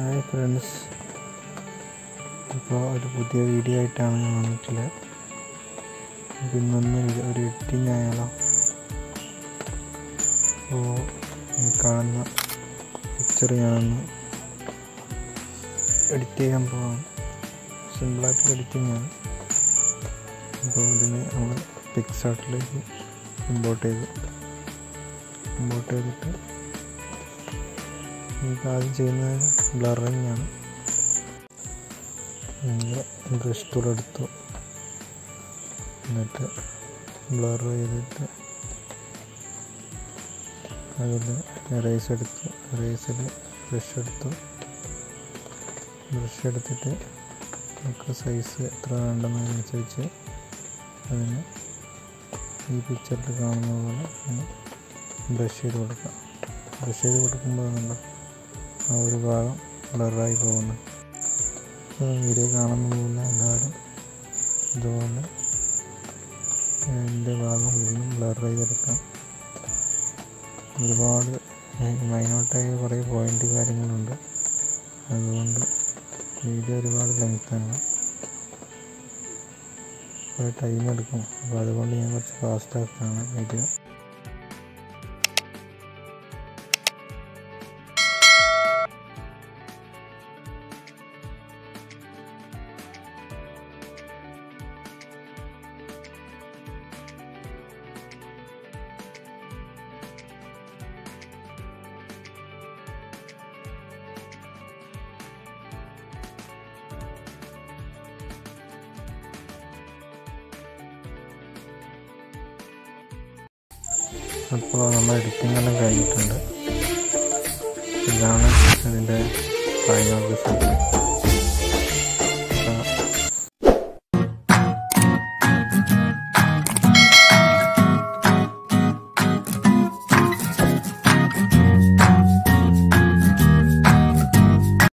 Hi friends, ഇപ്പോൾ ഒരു പുതിയ വീഡിയോ ആയിട്ടാണ് ഞാൻ വന്നിട്ടുള്ളത്. ഇന്നൊന്ന് ഒരു എഡിറ്റിംഗ് ആയാലോ. അപ്പോൾ ഈ കാണുന്ന പിക്ചർ ഞാനൊന്ന് എഡിറ്റ് ചെയ്യാൻ പോവാണ്. സിമ്പിളായിട്ടുള്ള എഡിറ്റിംഗ് ആണ്. അപ്പോൾ ഇതിന് നമ്മൾ പിക്സാർട്ടിലേക്ക് ഇമ്പോർട്ട് ചെയ്തിട്ട് നമുക്ക് ആദ്യം ചെയ്യുന്നത് ബ്ലറിങ് ആണ്. ബ്രഷ് ടൂൾ എടുത്തു, എന്നിട്ട് ബ്ലർ ചെയ്തിട്ട് അതിൽ എറേസ് എറേസിൽ ബ്രഷ് എടുത്തിട്ട് നമുക്ക് സൈസ് എത്ര വേണ്ടെന്നതിനനുസരിച്ച് അതിന് ഈ പിക്ചറിൽ കാണുന്ന പോലെ ബ്രഷ് ചെയ്ത് കൊടുക്കാം. ബ്രഷ് ചെയ്ത് കൊടുക്കുമ്പോൾ കണ്ടോ ആ ഒരു ഭാഗം ബ്ലറായി പോകുന്നു. വീഡിയോ കാണുന്ന പോലെ എല്ലാവരും ഇതുപോലെ എൻ്റെ ഭാഗം മുഴുവൻ ബ്ലർ ചെയ്തെടുക്കാം. ഒരുപാട് മൈന്യൂട്ടായ കുറേ പോയിൻ്റ് കാര്യങ്ങളുണ്ട്, അതുകൊണ്ട് വീഡിയോ ഒരുപാട് ലെങ്ത്താണ്, കുറേ ടൈം എടുക്കും. അപ്പോൾ അതുകൊണ്ട് ഞാൻ കുറച്ച് ഫാസ്റ്റാക്കാണ് വീഡിയോ. അപ്പോൾ നമ്മൾ എഡിറ്റിംഗ് എല്ലാം കഴിഞ്ഞിട്ടുണ്ട്. ഇതാണ് അതിൻ്റെ ഫൈനൽ റിസൾട്ട്.